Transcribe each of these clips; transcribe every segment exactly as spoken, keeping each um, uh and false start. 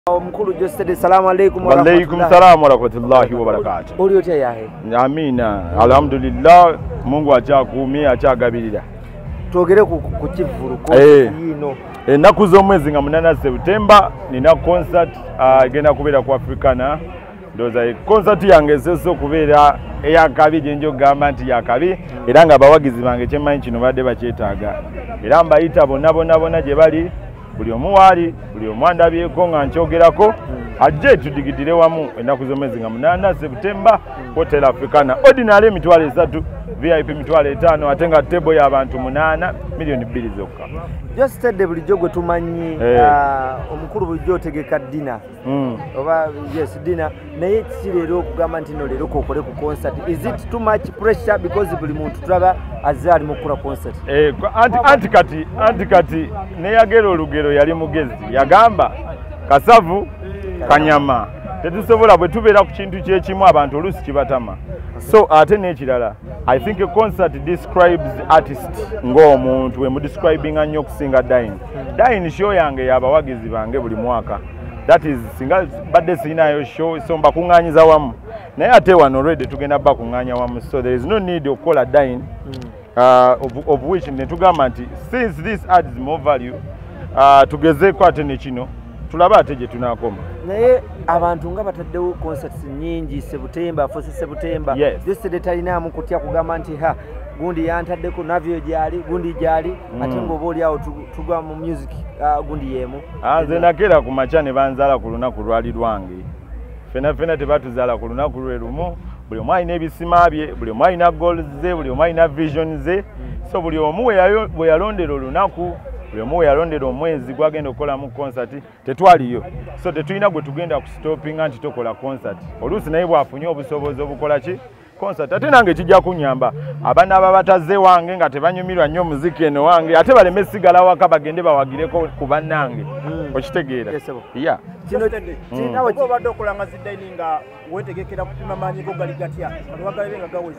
Mkulu Geosteady, salamu alaikum wa alaikum salam wa rahmatullahi wa barakatuh. Uli yote yahe. Amina. Alhamdulillah, Mungu achakumia achagabirira. Tuogere ku kivuru ko yino. Ennaku z'omwezi nga munana September nina concert agenda kubeera ku Africana. Ndoza concert yange seso kubeera eyakabi gyenjo gamba nti yakabi era nga abawagizi bange kyemanyi kino badde bakyetaaga. Era mbayita bonna bonna bonna gye bali buli omu waali buli omu andabyeko nga nkyogerako ajje tudigidire wamu ennaku z'omwezi nga munana September Hotel Africana ordinary emitwalo esatu V I P mitwalo etaano ate nga table y'abantu munana milioni bbiri zokka. Geosteady bulijjo gwe tumanyi omukulu bulijjo otegeka dina oba yes dina naye kiki leero okugamba nti no leero kokole ku concert, is it too much pressure because buli muntu tulaba azze ali mu kukola concert? Eh, anti kati anti kati neyagera olugero yali mugezi yagamba kasavu kanyama tetusobola bwe tubeera ku kintu kyekimu abantu oluusi kibatama. So ate n'ekirala I think a concert describes artist ng'omuntu we mu describing nnyo okusinga dine dine show yange y'abawagizi bange buli mwaka, that is singa badde sinayo show so mbakuŋŋaanyiza wamu naye ate wano already tugenda bakuŋŋaanya wamu, so there is no need okukola dine uh, of, of which ne tugamba nti since this adds more value uh, tugezeeko ate ne kino tulaba ate gye tunaakoma. Naye abantu nga bataddewo concerts nyingi September fosi September Geosteady talinaamu kutya kugamba nti ha gundi yantaddeko navyo gyali gundi gyali ate ng'oba oli awo tugwa mu music gundi yemu. Nze nakera ku makya ne banzaala ku lunaku lwali lwange, fena fena tebatuzaala ku lunaku lwe lumu, buli omu alina ebisima bye, buli omu alina goals ze, buli omu alina vision ze, so buli omu bwe yalondera olunaku buli omu yalondera omwezi gwagenda okukola mu concert tetwaliyo, so tetulina gwe tugenda ku stoppinga nti tokola concert oluusi naye bwafunye obusobozi obukola ki concert. Ate nange kijja kunyamba abaana ababataze wange nga tebanyumirwa nnyo muziki eno wange ate baleme sigala waka bagende bawagireko ku bannange okitegeera. Yeah. Kino kinawe kibadde okulanga ziddaini nga wetegekera kupima maanyi go gali gatya wagalibe nga gawezi.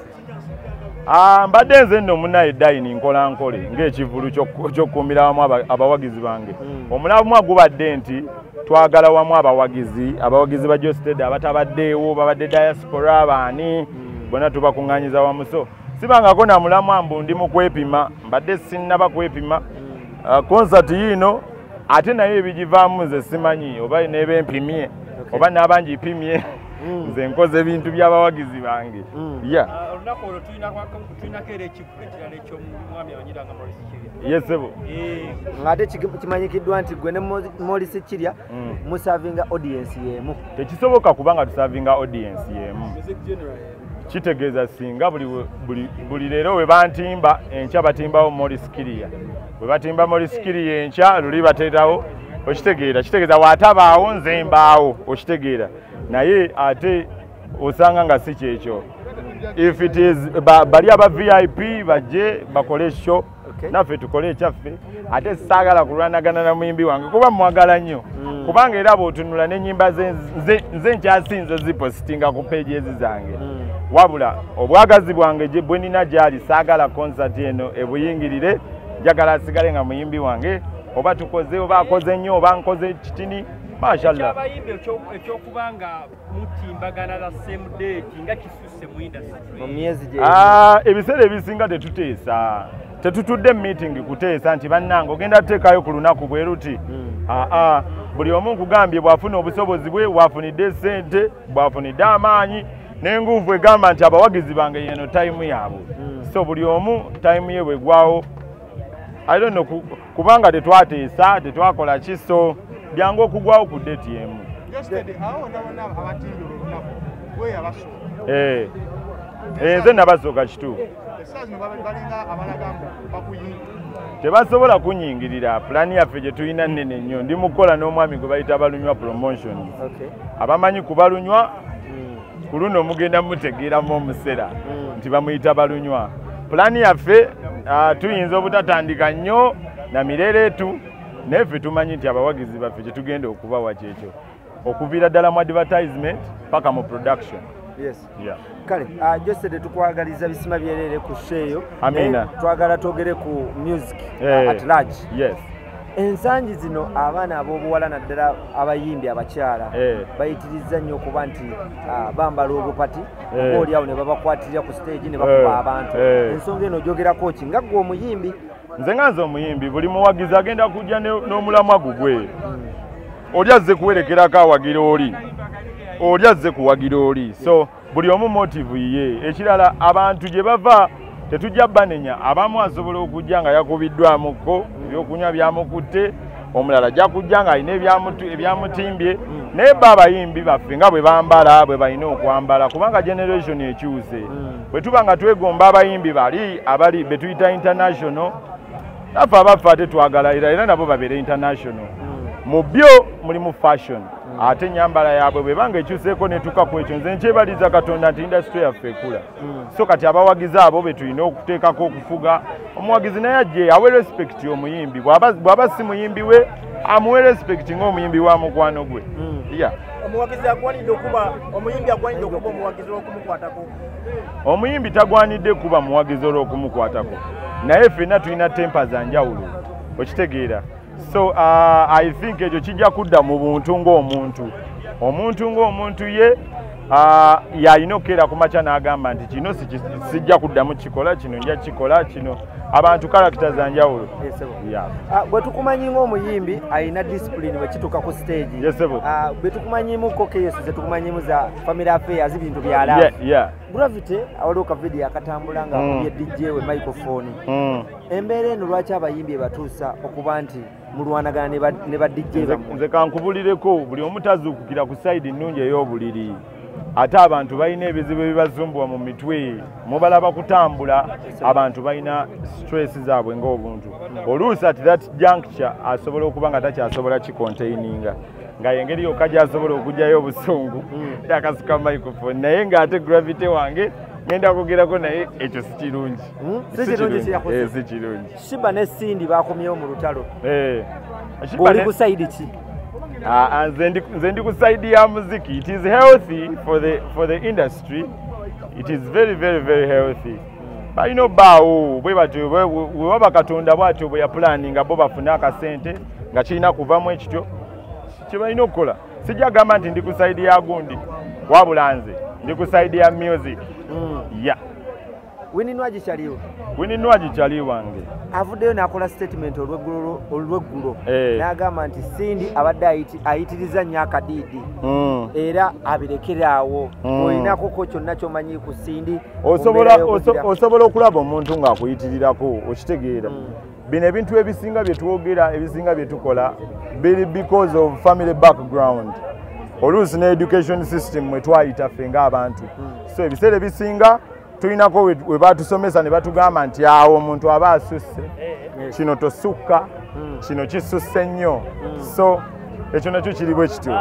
Ah, mbadde nze nno munaye dine nkola nkole ng'ekivulu ky'okkuumira wamu abawagizi bange. Omulamu gubadde nti twagala wamu abawagizi abawagizi ba Geosteady abatabaddeewo babadde diaspora abaani bonna tubakuŋŋaanyiza wamu, so sibangako na mulamu ambu ndi mu kwepima, mbadde sinnaba kwepima concert yino ate naye ebigivaamu nze simanyi oba neeba empimye oba n'abangi ipimye nze nkoze ebintu by'abawagizi bange. Olunaku olwo tulinako era ekikulu ekirala eky'omwami abanyiranga Morris Kirya. Yes sebo. Ng'ate kimanyikiddwa nti gwe ne Morris Kirya musavinga audience yemu. Tekisoboka kubanga tusavinga audience yemu. Kitegeeza singa buli leero we bantimba enkya batimbawo Morris Kirya, we batimba Morris Kirya enkya luli bateetawo okitegeera, kitegeeza waatabaawo nze mbaawo okitegeera, naye ate osanga nga si kyekyo. If it is bali aba V I P bajje bakole show naffe tukole ekyaffe, ate saagala kulwanagana na muyimbi wange kuba mwagala nnyo kubanga era bw'otunula n'ennyimba nze nkyasinze zipositinga ku peegi ezi zange, wabula obwagazi bwange bwe nina gyali saagala concert eno ebuyingirire, njagala asigale nga muyimbi wange oba tukoze oba akoze nnyo oba nkoze kitini mashallah. Abayimbi ekyokubanga mutimbagana la same date nga kisusse mu industry mu myezi gye ah ebiseera ebisinga tetuteesa tetutudde meeting kuteesa nti bannange ogenda tuteekayo ku lunaku bwe ruti ah ah buli omu nkugambye bwafuna obusobozi bwe bwafunidde ssente bwafunidde amaanyi n'enguvu egamba nti abawagizi bange yeno time yaabwe, so buli omu time ye bwegwawo I don't know kubanga tetwateesa tetwakola ki, so byangu okugwawo ku date yemu. Eh, nze nabasooka kituufu tebasobola kunyingirira pulani yaffe gye tulina nnene nnyo. Ndi mukola n'omwami gwe bayita Balunywa promotion, abamanyi ku Balunywa ku luno mugenda mutegeeramu omusera nti bamuyita Balunywa. Pulani yaffe tuyinza obutatandika nnyo na mirereetu naye ffe tumanyi nti abawagizi baffe kye tugenda okubawa kyekyo okuviira ddala mu advertisement paka mu production. Yes. Yeah. Kale, uh, Geosteady tukwagaliza bisima byerere ku sheyo. Amina. Twagala togere ku music hey. uh, at large. Yes. ensangi zino abaana ab'obuwala naddala abayimbi abakyala eh. bayitiriza nnyo okuba nti uh, bambala obupati eh. oba oliawo ne babakwatirira ku stage ne bakuba eh. abantu eh. ensonga eno ogyogerako ki nga ggwe omuyimbi nze nga nze omuyimbi buli muwagizi agenda kujja n'omulamwa gugwe hmm. oli azze kuwerekerako awagira oli oli azze kuwagira oli so buli omu motive ye ekirala abantu gye bava tetujja banenya abamu asobola okujja nga yakubiddwamuko ebyokunywa byamukutte omulala ajja kujja nga alina ebyamutimbye mm. naye ba abayimbi baffe nga bwe bambala bwe balina okwambala kubanga generation ekyuse mm. bwe tuba nga twegomba abayimbi bali abali be tuyita international naffe abaffe ate twagala era era nabo babeere international mm. mu byo mulimu fashion mm. ate nyambala yaabwe bwe banga ekyuseeko netuka ku ekyo nze nkyebaliza Katonda nti industry yaffe ekula mm. so kati abawagizi abo be tulina okuteekako okufuga omuwagizi naye ajje awe respect omuyimbi bw'aba si muyimbi we amuwe respect ng'omuyimbi wa mukwano gwe mm. yeah. omuwagizi agwanidde okuba omuyimbi agwanidde okuba omuwagizi olw'okumukwatako omuyimbi tagwanidde kuba muwagizi olw'okumukwatako naye ffenna tulina tempa za njawulo okitegeera so uh, I think ekyo kijja kudda mu buntu ng'omuntu omuntu ng'omuntu ye uh, yalina okukeera ku makya n'agamba nti kino sijja kuddamu kikola kino nja kikola kino abantu karakita za njawulo bwe tukumanyi ng'omuyimbi alina discipline bwe kituuka ku stage bwe tukumanyimuko keesi ze tukumanyimu za family affairs bintu byalavu gravity awaliwo ka video akatambula nga akubye D J we microphone embeera eno lwaki abayimbi ebatuusa okuba nti mulwanagana ne ba D J bamwe nze kankubulireko buli omu tazuukukira ku side ennungi ey'obuliri ate abantu balina ebizibu ebibazumbuwa mu mitwe mubalaba kutambula abantu balina stress zaabwe ng'obuntu oluusi ati that juncture asobola okuba nga takyasobola kikontaininga nga engeri yokka gy'asobola okugyayo obusungu yakasuka microphone naye ng'ate gravity wange ngenda kugerako naye ekyo si kirungi si kirungi Shiba ne Sindi bakomyewo mu lutalo oli ku side ki Uh, nze ndi ku side ya muziki. It is healthy for the for the industry. It is very very very healthy. But you know bawo bwe batyo bwe baba Katonda bwatyo bwe ya planning abo bafuna akasente nga kirina kuvamu ekityo kibalina okukola. Sijja gamba nti ndi ku side ya gundi wabula nze ndi ku side ya music. Mm. Yeah. Wini nwaji chaliwa Wini nwaji chaliwa wange avuddeyo nakola statement olweggulo olweggulo eh. N'agamba nti Sindi abadde ayitiriza nnyo akadiidi mm. era abirekeraawo mm. olinako ko kyonna ky'omanyi ku Sindi osobola osobola okulaba omuntu ng'akuyitirirako okitegeera mm. bino ebintu ebisinga bye twogera ebisinga bye tukola biri because of family background oluusi ne education system mwe twayita ffe ng'abantu mm. so ebiseera ebisinga tulinako we batusomesa ne batugamba nti awo omuntu aba asusse kino tosukka kino kisusse nnyo so ekyo nakyo kiri bwe kityo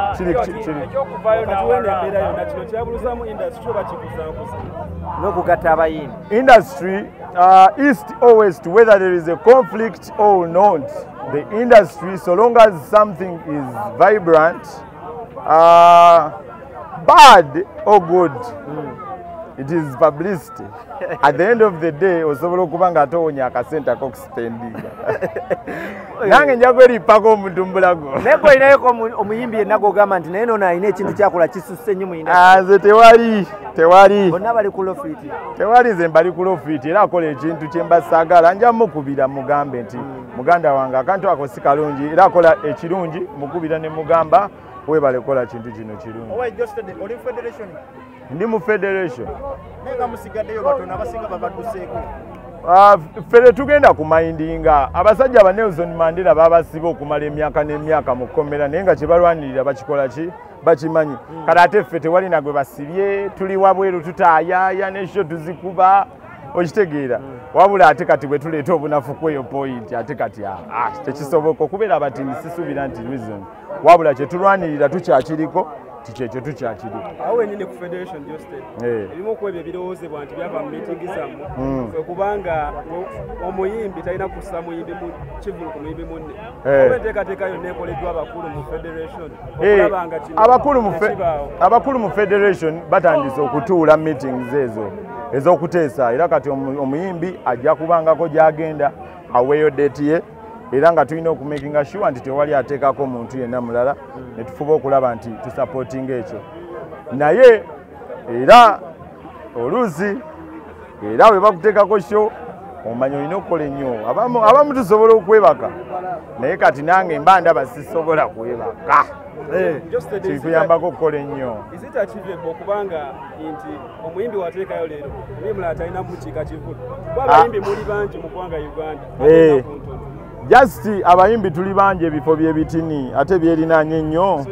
n'okugatta abayimbi industry uh, east or west whether there is a conflict or not the industry so long as something is vibrant uh, bad or good mm. It is publicity. At the end of the day, osobola okuba nga towonya akasente ak'okuspendinga. Nange nja kweripako omutumbulago. Naye olinayo omuyimbi yenna gw'ogamba nti naye n'ono alina ekintu kyakola kisusse nnyo mu industry. Nze tewali, tewali. Bonna bali ku lofiti. Tewali nze mbali ku lofiti era akola ekintu kye mba saagala nja mukubira mugambe nti muganda wange akantu ako si kalungi era akola ekirungi mukubira ne mugamba webale kola kintu kino kirungi. Owa Geosteady oli federation. Ndi mu federation. Nenga musigaddeyo batono abasinga babadduseeko. Ah, fere tugenda kumayindinga abasajja ba Nelson Mandela babasiba okumala emyaka n'emyaka mu kkomera naye nga kibalwanirira bakikola ki bakimanyi mm. Kale ate ffe tewali nagwe basibye tuli wabweru tutaayaaya n'ekyo tuzikuba okitegeera mm. Wabula ate kati bwe tuleeta obunafu kweyo point ate kati ah, tekisoboka okubeera abatini sisuubira nti reason wabula kye tulwanirira tukyakiriko tikyekyo tukyakiri awo wenyini ku federation Geosteady ebimu ku ebyo ebirowoozebwa nti byava mu meeting zammwe kubanga omuyimbi talina kussa muyimbi mu kivulu ku muyimbi munne oba enteekateeka yonna ekoleddwa abakulu mu federation okulaba nga kino abakulu mu federation batandise okutuula meetings ezo ez'okuteesa era kati omuyimbi ajja kubangako gy'agenda aweeyo deeti ye era nga tulina okumakinga sure nti tewali ateekako omuntu yenna mulala ne tufuba okulaba nti tusupportinga ekyo naye era oluusi era bwe bakuteekako sho omanyi olina okukola ennyo abamu tusobola okwebaka naye kati nange mba ndaba sisobola kwebaka kikuyambako okukola ennyo okubanga nti omuyimbi wateekayo leero naye mulala talina mukiika kivulu kuba abayimbi muli bangi mu ggwanga Uganda just abayimbi tuli bangi ebifo byebitini ate byerinaanye ennyo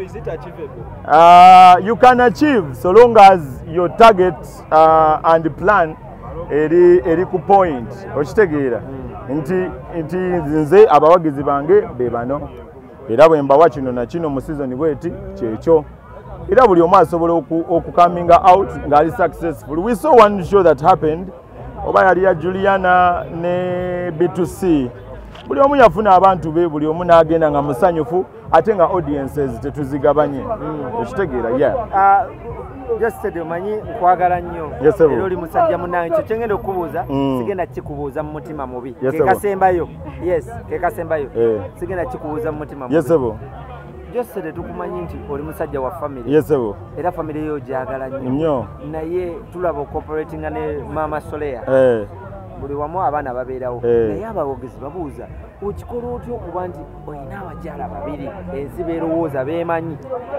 uh, you can achieve so long as your target uh, and plan eri eri ku point okitegeera nti nti nze abawagizi bange be bano era bwe mbawa kino na kino mu season bweti kyekyo era buli omu asobola okukaminga out ng'ali successful. We saw one show that happened oba yali ya Juliana ne B two C buli omu yafuna abantu be buli omu n'agenda nga musanyufu ate nga audiences tetuzigabanye okitegeera yeah Geosteady omanyi nkwagala nnyo era oli musajja munnange kyo kyengenda okubuuza sigenda kikubuuza mu mutima mubi kekasembayo yes kekasembayo sigenda kikubuuza mu mutima mubi Geosteady tukumanyi nti oli musajja wa family era family yo gyagala nnyo naye tulaba cooperatinga ne Mama Soleya buli wamu abaana babeerawo naye abawogizi babuuza okikola otya okuba nti olina abakyala babiri ensi beerowooza beemanyi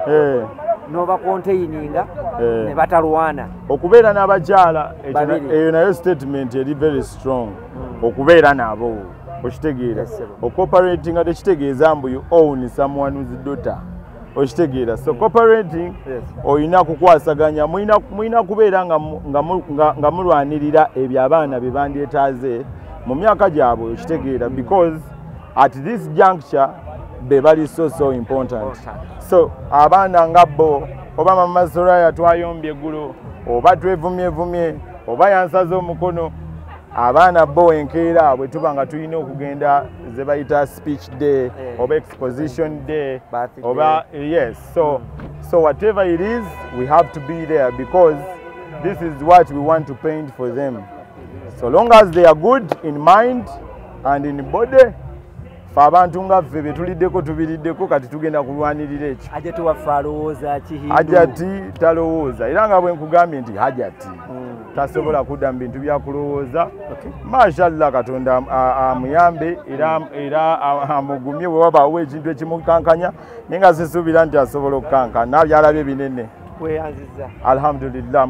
noba konteininga ne batalwana okubeera n'abakyala eyo nayo statement eri very strong okubeera nabo okitegeera ocooperatinga tekitegeeza mbu you own someone whose daughter okitegeera so cooperating olina kukwasaganya mulina kubeera nga mulwanirira ebyo abaana bye bandyetaaze mu myaka gyabwe okitegeera because at this juncture be bali so so important so abaana nga bo oba Mama Soraya twayombye eggulo oba twevumyevumye oba yansaze omukono abaana bo enkeera bwe tuba nga tulina okugenda ze bayita speech day oba exposition day oba yes so so whatever it is we have to be there because this is what we want to paint for them so long as they are good in mind and in body fa abantu nga ffe betuliddeko tubiriddeko kati tugenda kulwanirira ekyo Hajati waffe alowooza kihindu Hajati talowooza era nga bwe nkugambye nti Hajati tasobola kudda mu bintu byakulowooza mashallah Katonda amuyambe era amugumye bwe wabaawo ekintu ekimukankanya naye nga sisuubira nti asobola okukankana byalabye binene weyanziza alhamdulillah.